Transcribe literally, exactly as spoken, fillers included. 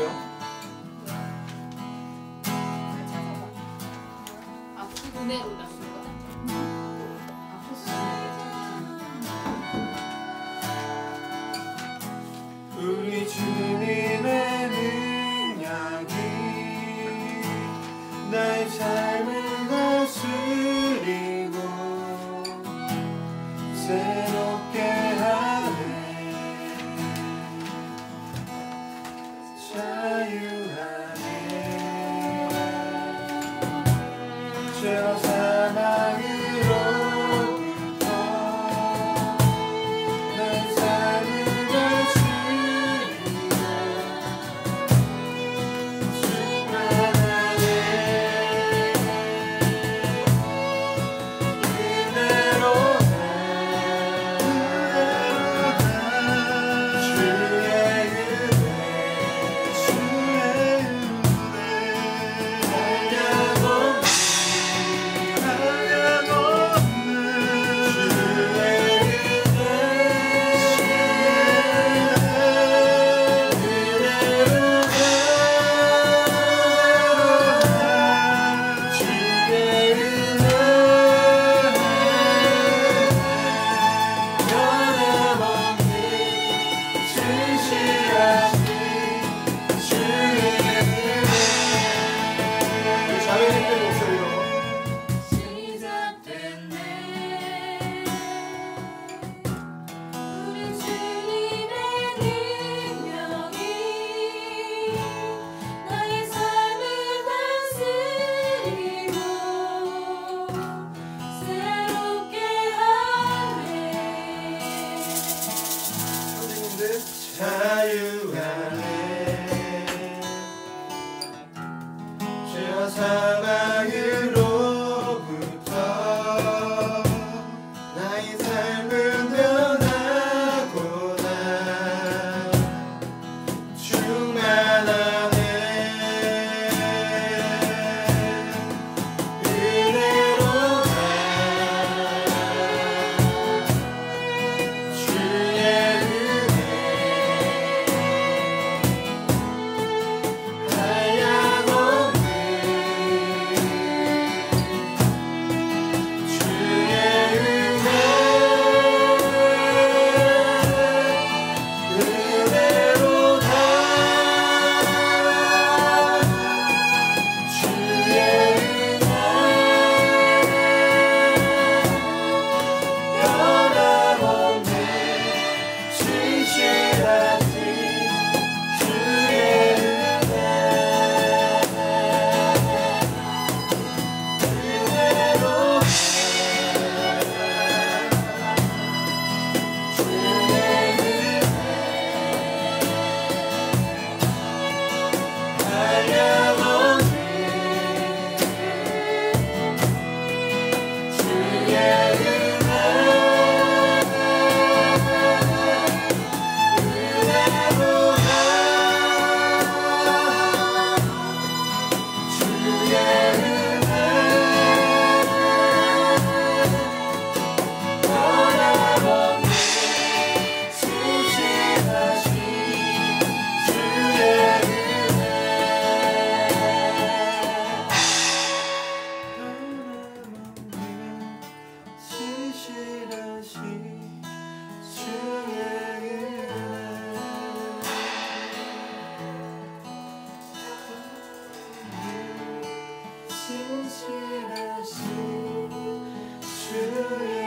뭐예요? 은혜로다. 우리 주님의 능력이 나의 삶을 다스리고 새롭게 하네. 자유하네. 죄와 사망으로부터 나의 삶을 다스리고 충만하네. 은혜로다. 주의 은혜, 주의 은혜 한량없는 한량없는 주의 은혜, 은혜로다. 주의 은혜 변함없는 진실하신 주의 은혜. 자매님들 목소리로 시작됐네. 우리 주님의 능력이 나의 삶을 다스리고 새롭게 하네. 선생님들 자유하네. 죄와 사망으로부터 나의 삶은 변하고 나 충만하네. 은혜로다. 주의 은혜 한량없는 주의 은혜 은혜로다. 주의 은혜 변함없는 진실하신 주의 은혜 은혜로다. 주의 은혜 한량없는 주의 은혜 은혜로다. 주의 은혜 변함없는 진실하신 주의 은혜 변함없는 진실하신 주의 은혜 진실하신 주의